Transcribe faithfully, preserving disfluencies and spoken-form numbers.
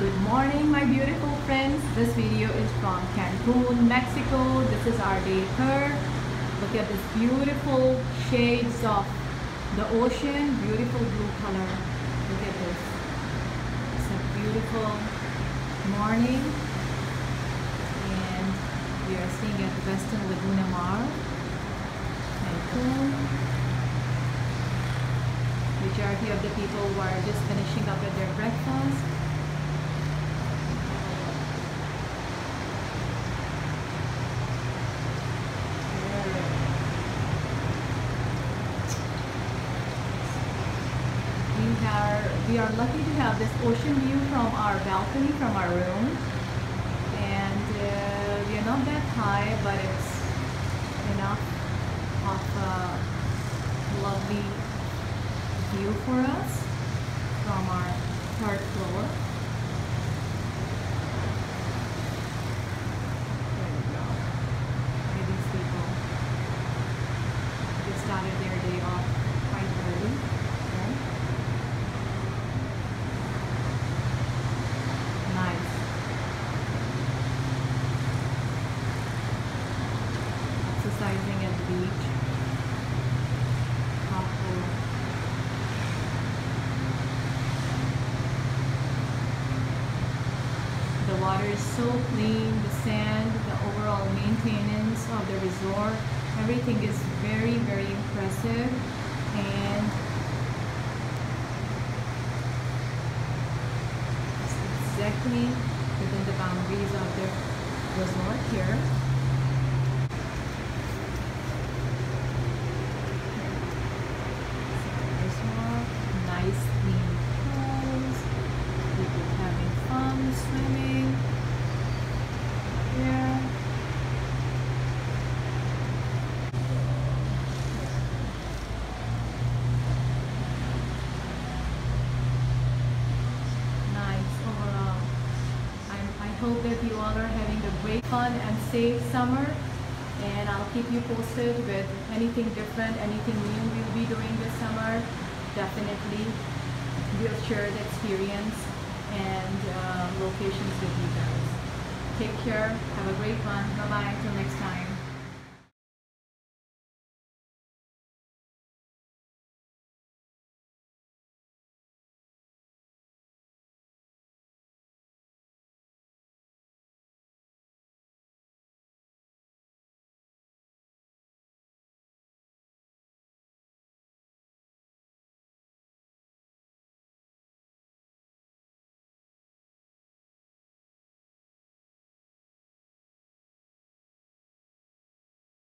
Good morning, my beautiful friends. This video is from Cancun, Mexico. This is our day third. Look at this beautiful shades of the ocean, beautiful blue color. Look at this. It's a beautiful morning, and we are staying at the Westin Laguna Mar, Cancun. Majority of the people were just finishing up with their breakfast. We are, we are lucky to have this ocean view from our balcony, from our room. And uh, we are not that high, but it's enough of a lovely view for us from our third floor. There we go. Look at these people. They started their day off quite early. Okay. Nice. Exercising at the beach. How cool. The water is so clean, the sand, the overall maintenance of the resort, everything is very, very impressive. And it's exactly within the boundaries of the resort here. Resort, nice clean pools, people having fun swimming. Yeah. Nice overall. I'm, I hope that you all are having a great fun and safe summer, and I'll keep you posted with anything different, anything new we'll be doing this summer. Definitely we'll share the experience and uh, locations with you guys. Take care. Have a great one. Bye bye. Until next time.